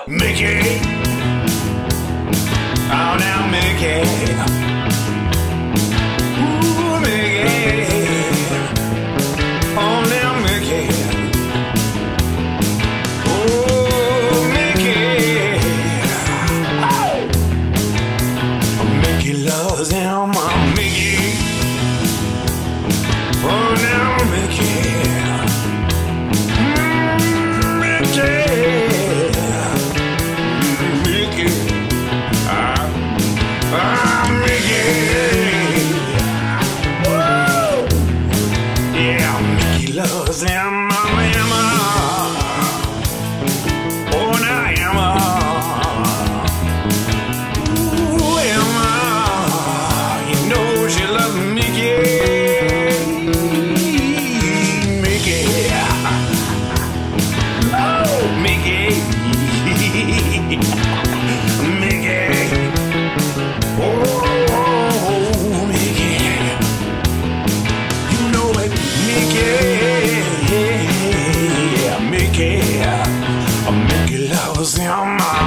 Mickey. Oh, now Mickey. Ooh, Mickey. Oh, now Mickey. Oh, Mickey. Oh, Mickey loves him. Oh, Mickey. Oh, now Mickey. Loves Emma, Emma. Oh, now Emma. Ooh, Emma. You know she loves Mickey. Mickey. Oh, Mickey. Mickey. Oh, Mickey. You know it, Mickey. Mickey loves him.